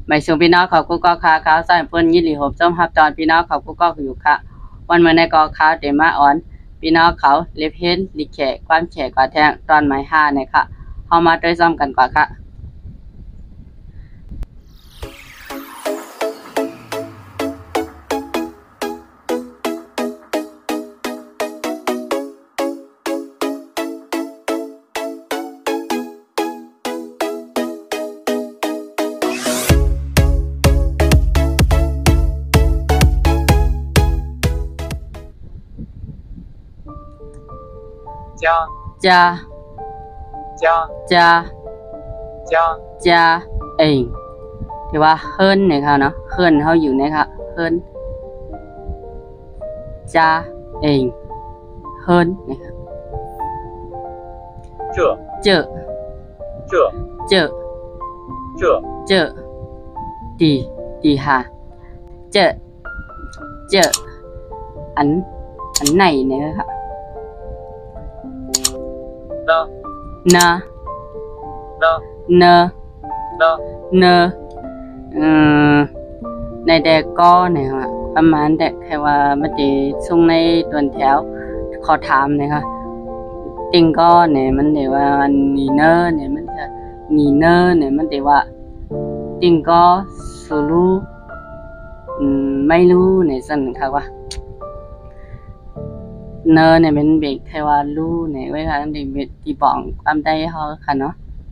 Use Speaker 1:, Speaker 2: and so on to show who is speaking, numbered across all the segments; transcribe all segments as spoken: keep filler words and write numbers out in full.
Speaker 1: ไม่ส่งพี่น้องเขากูก็ค้าขาวใส่เพิ่นยินดีหบส้มฮับตอนพี่น้องเขากูก็อยู่ค่ะวันเมื่อในกอขาวเดมาอ่อนพี่น้องเขาเล็บเห็นลิแขกความแฉกว่าแทงตอนหมายห้าเนี่ยค่ะเฮามาด้วยซ้ำกันกว่าค่ะ
Speaker 2: 家
Speaker 1: จ้า
Speaker 2: 家
Speaker 1: จ้า
Speaker 2: 家
Speaker 1: จ้าเองที่ว่าเฮิรนเนี่ยค่ะเนาะเฮิรนเขาอยู่เนี่ยค่ะเฮิรนจ้าเองเฮิรนเนี่ยค่ะ
Speaker 2: 这
Speaker 1: เจอ
Speaker 2: 这
Speaker 1: เจอ
Speaker 2: 这
Speaker 1: เจอดีดีค่ะเจอเจออันอันไหนเนี่ยค่ะ
Speaker 2: 呢
Speaker 1: นะ
Speaker 2: 呢
Speaker 1: เนอ
Speaker 2: 呢
Speaker 1: เนออืมในแดกก็เนี่ยค่ะประมาณแต่แค่ว่ามันจะช่วงในตัวนแถวขอถามเนี่ยค่ะติงก็เนี่ยมันเดี๋ยวว่านีเนอร์เนี่ยมันจะนีเนอร์เนี่ยมันเดี๋ยวว่าติงก็สูรู้อืมไม่รู้เนี่ยสั่นค่ะว่าเนอเนี่ยเป็นเบรกแค่ว่ารู้เนี่ยไว้ค่ะเด็กเบ็ดที่บอกความได้เขาค่ะเนาะ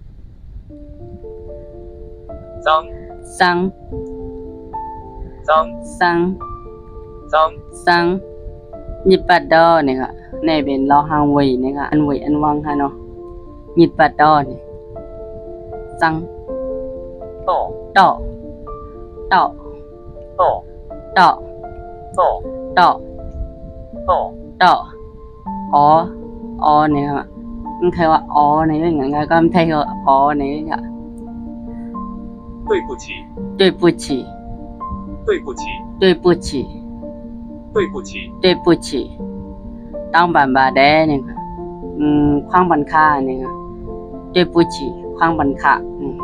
Speaker 2: 脏
Speaker 1: ซัง
Speaker 2: 脏
Speaker 1: ซัง
Speaker 2: 脏
Speaker 1: ซังยิบปัดดอเนี่ยค่ะในเป็นเราหางเวยเนี่ยค่ะอันเวยอันวังค่ะเนาะยิบปัดดอเนี่ยซัง
Speaker 2: 豆
Speaker 1: ต่อต่อ
Speaker 2: 豆
Speaker 1: ต่อ
Speaker 2: 豆
Speaker 1: ต่อ
Speaker 2: 豆
Speaker 1: ต่ออ๋ออ๋อเนี่ยค่ะมันแค่ว่าอ๋อเนี่ยอย่างเงี้ยก็ไม่ใช่ว่าอ๋อเนี่ยค่ะ
Speaker 2: 对不起
Speaker 1: 对不起
Speaker 2: 对不起
Speaker 1: 对不起
Speaker 2: 对不起
Speaker 1: 对不起ต้องบันบาแดเนี่ยค่ะอืมคว้างบันค่าเนี่ยค่ะ对不起คว้างบันค่าอืม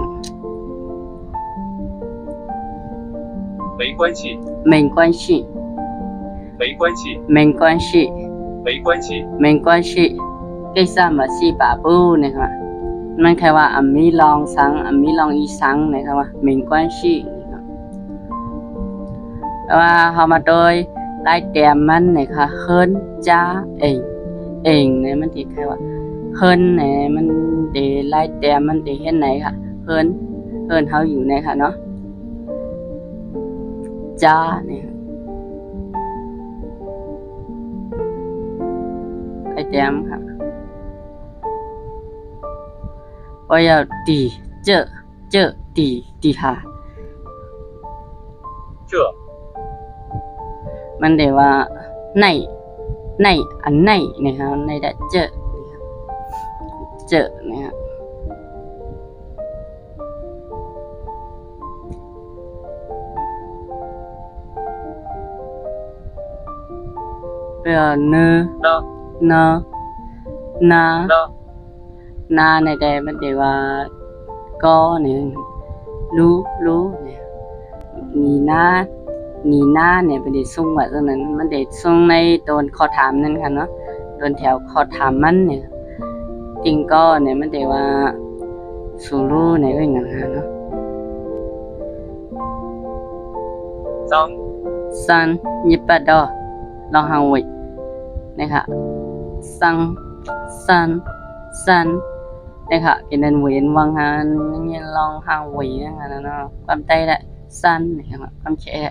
Speaker 2: 没关系
Speaker 1: 没关系
Speaker 2: 没关系
Speaker 1: 没关系
Speaker 2: 没关系
Speaker 1: 没关系ကိစ္စမရှိပါဘူးเนี่ยค่ะมันแค่ว่าอ่ะมีลองสังอ่ะมีลองอีสังเนี่ยค่ะว่า没关系เนี่ยค่ะแต่ว่าเฮามาโดยไล่แต้มมันเนี่ยค่ะเฮิรนจ้าเองเองเนี่ยมันสิแค่ว่าเฮิรนเนี่ยมันได้ไล่แต้มมันได้เห็นไหนค่ะเฮิรนเฮิรนเฮาอยู่เนี่ยค่ะเนาะจ้าเนี่ยไล่แต้มค่ะว่า要ดีเจอเจอดีดีค่ะ
Speaker 2: 这
Speaker 1: มันเดี๋ยวว่าในในอันในเนี่ยครับในได้เจอเจอเนี่ยครับเปล่าเนอ
Speaker 2: 呢
Speaker 1: เนอนา
Speaker 2: 呢
Speaker 1: นาในได้มันเดี๋ยวว่าก็เนี่ยรู้รู้เนี่ยนีนานีหน้าเนี่ยเป็นเด็กส่งแบบนั้นมันเด็กส่งในโดนข้อถามนั่นค่ะเนาะโดนแถวข้อถามมันเนี่ยจริงก็เนี่ยมันเด็กว่าสูรู้เนี่ยก็อย่างนั้นเนาะ
Speaker 2: 脏
Speaker 1: ซันยิบปัดดอลองหางวินะคะซังซันซันนะคะกินนันเวียนวังหันยังลองหางวินะคะเนาะความใจแหละซันเนี่ยความเชื่อ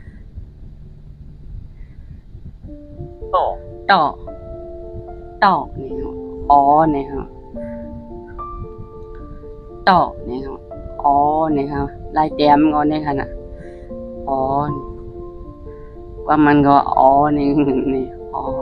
Speaker 2: 豆
Speaker 1: ต่อต่อเนี่ยอ๋อเนี่ยครับต่อเนี่ยครับอ๋อเนี่ยครับลายแต้มก็เนี่ยค่ะนะอ๋อว่ามันก็อ๋อนี่นี่อ๋อ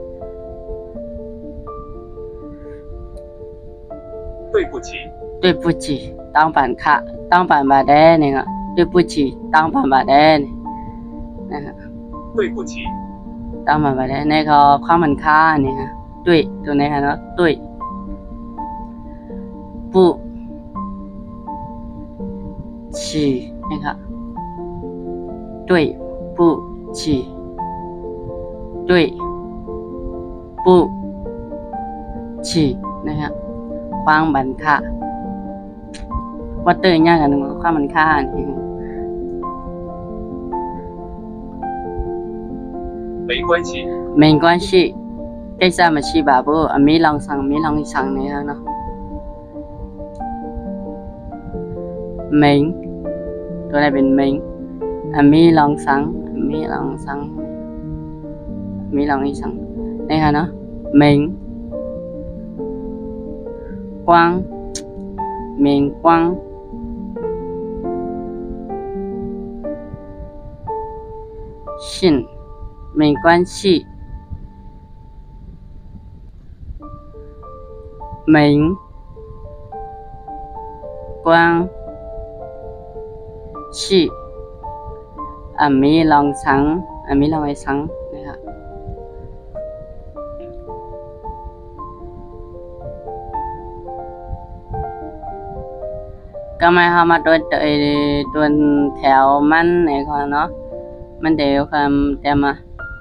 Speaker 2: 对不起
Speaker 1: 对不起ต้องผ่านค่ะต้องผ่านบาแดเนี่ยครับ对不起ต้องผ่านบาแดเนี่ยนะครับ
Speaker 2: 对不起
Speaker 1: ต้องผ่านบาแดเนี่ยก็ความมันค่าเนี่ยค่ะด้วยตัวนี้ค่ะเนาะด้วย不起นะครับ对不起对不起นะครับความบันค่าว่าเตยยากกันความบันค่านี่
Speaker 2: 没关系
Speaker 1: 没关系ကိစ္စမရှိပါဘူးအမေးလောင်ဆောင်မေးလောင်ဆောင်နေရနော်မိန်ตัวนี้เป็นมิงอมีลองสังอมีลองสังมีลองอีสังนี่ค่ะเนาะมิงกว้างมิงกว้างชิน没关系明光ชีอามีลองสังอามีลองไอสังนะครับก็ไม่เข้ามาตัวตัวแถวมันเนี่ยก่อนเนาะมันเดี๋ยวคำแต่มา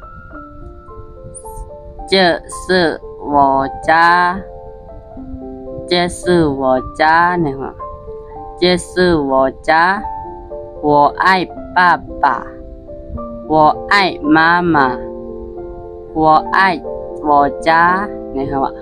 Speaker 1: 这是我家这是我家เนี่ยค่ะ这是我家我爱爸爸我爱妈妈我爱我家นะครับว่า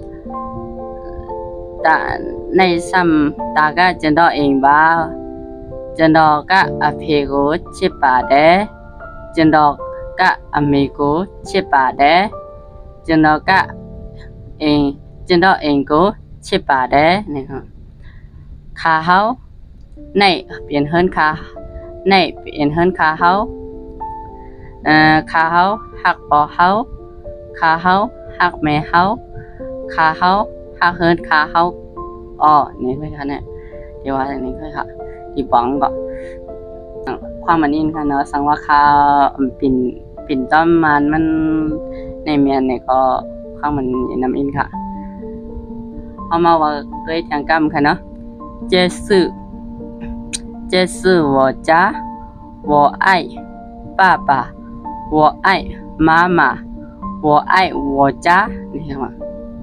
Speaker 1: แต่ในซ้ำตาก็จะดอเองบ้าจะดอก็อภิโกชิบาเดจะดอก็อเมโกชิบาเดจะดอก็เองจะดอเองโกชิบาเดนะครับขาเขาในเปลี่ยนเฮิรนขาในเปลี่ยนเฮิรนขาเขาเอ่อขาเขาหักปอเขาขาเขาหักแม่เขาขาเขาหักเฮิรนขาเขาอ๋อนี่ค่อยค่ะเนี่ยเดี๋ยวว่าอย่างนี้ค่อยค่ะอีป๋องก็ความมันอินค่ะเนาะสังว่าคาปิ่นปิ่นต้อมมันมันในเมียนเนี่ยก็ความมันน้ำอินค่ะเอามาว่าด้วยทางกรรมค่ะเนาะ这是这是我家我爱爸爸我爱妈妈我爱我家你看嘛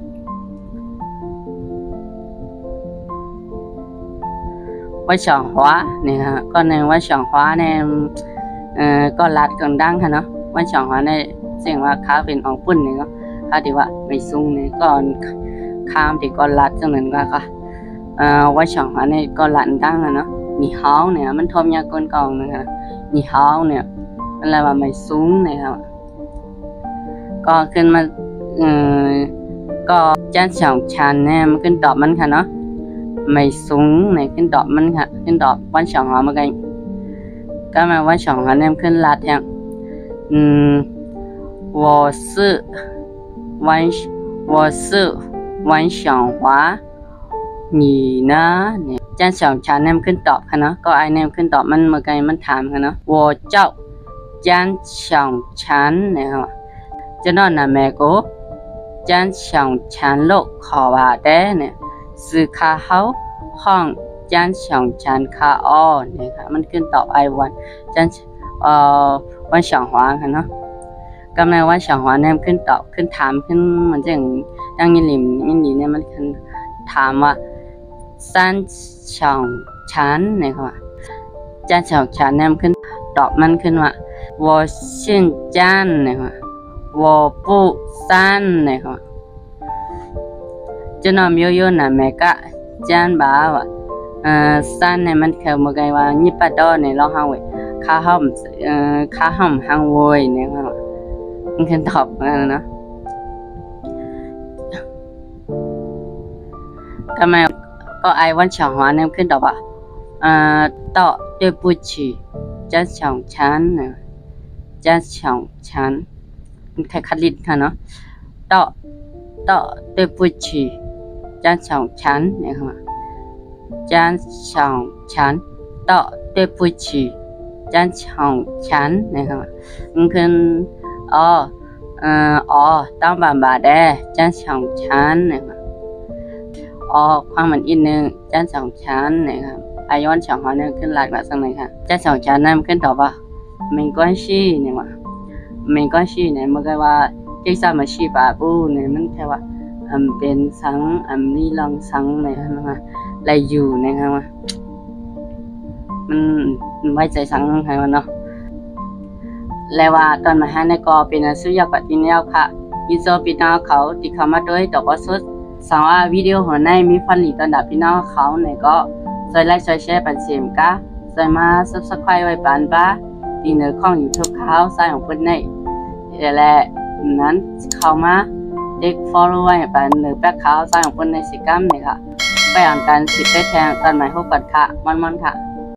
Speaker 1: ว่าช่องหัวนี่ฮะก็ในว่าช่องหัวเนี่ยเอ่อก็ลัดกันดังค่ะเนาะว่าช่องหัวเนี่ยเสียงว่าขาเป็นของปุ่นนี่เนาะถ้าที่ว่าไม่สูงนี่ก็ข้ามที่ก็ลัดจังนั้นก็ค่ะเอ่อว่าช่องหัวเนี่ยก็ลัดดังอ่ะเนาะนี่เฮาเนี่ยมันทอมยากก้นกองนะคะนี่เฮาเนี่ยมันอะไรว่าไม่สูงเนี่ยครับก็ขึ้นมาเอ่อก็จ้านสองชั้นเนี่ยมันขึ้นตอบมันค่ะเนาะไม่สูงเนี่ยขึ้นตอบมันค่ะขึ้นตอบวันสองหัวมากันก็มาวันสองหัวเนี่ยขึ้นลัดแทงอืม我是วัน我是วันสองหัวนี่นะเนี่ยจ้านสองชั้นเนี่ยขึ้นตอบค่ะเนาะก็ไอเนี่ยขึ้นตอบมันมากันมันถามค่ะเนาะ我叫จ้านสองชั้นเนี่ยค่ะจะนอนนะแม่กูจ้านสองชั้นโลกขอว่าได้เนี่ยสื่อคาเขาห้องจ้านสองชั้นคาอ้อเนี่ยค่ะมันขึ้นตอบไอวันจ้านเอ่อวันสองหัวค่ะเนาะก็แม้ว่าสองหัวเนี่ยขึ้นตอบขึ้นถามขึ้นมันจะอย่างดังยินหลิมยินหลีเนี่ยมันขึ้นถามว่า三สองชั้นเนี่ยค่ะจ้านสองชั้นเนี่ยขึ้นตอบมันขึ้นว่า我姓จ้านเนี่ยค่ะ我不三เนี่ยค่ะจะนอนโยๆนะแม่ก็จานบ่าวอ่ะเอ่อซันเนี่ยมันคือมาไงว่าญี่ปุ่นดอเนี่ยเราหาเว้ข้าห้อมเอ่อข้าห้อมหางเว้ยเนี่ยมันคือตอบนะเนาะทำไมก็ไอวันสองหัวเนี่ยขึ้นตอบว่าเอ่อต่อ对不起จะสองชั้นเนี่ยจะสองชั้นมันแค่คัดลิ้นค่ะเนาะต่อต่อ对不起จ้านสองชั้นเนี่ยค่ะจ้านสองชั้นต่อ对不起จ้านสองชั้นเนี่ยค่ะมันคืออ๋อเอ่ออ๋อต้องบาบาแดจ้านสองชั้นเนี่ยค่ะอ๋อความมันอีกนึงจ้านสองชั้นเนี่ยค่ะ爱用讲话呢跟来个上来看，这小家呢跟到吧，没关系呢嘛，没关系呢，么个话这啥么事吧不呢，มันแค่ว่าอันเป็นสังอันนี้ลองสัง呢ฮะ来อยู่呢ฮะมันไว้ใจสังให้มันเนาะแล้วว่าตอนมาหาในกอเป็นสุยากว่าที่แนวค่ะยินโซพี่น้องเขาที่เข้ามาด้วยต่อบ่สุดสองว่าวิดีโอหัวในมีฟันหลีตอนดับพี่น้องเขาเนี่ยก็ซอยไลค์ซอยแชร์ปันเสียมกะซอยมา Subscribe ไว้ปานบ้าที่เหนือของ YouTube เขาใส่ของเพิ่นได้และนั้นเข้ามาเด็ก follow ไว้ปานเหนือแป๊กเขาใส่ของเพิ่นในสิกรรมเนี่ยค่ะไปอ่านกันสิไปแทงตอนใหม่พบกันค่ะม่อนๆค่ะ